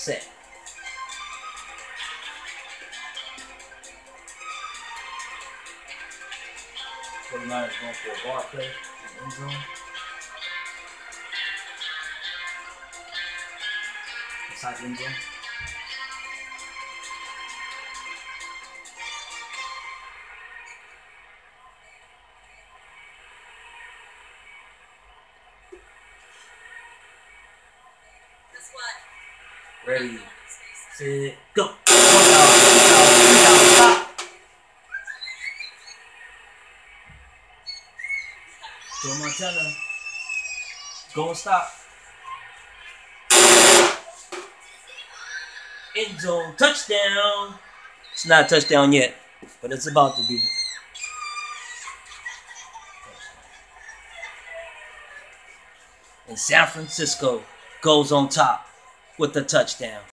set. So the Niners going for a bar play in the end zone. Inside the end zone. Ready, set, go. Stop. Joe Montana. Go and stop. End zone touchdown. It's not a touchdown yet, but it's about to be. And San Francisco goes on top with the touchdown.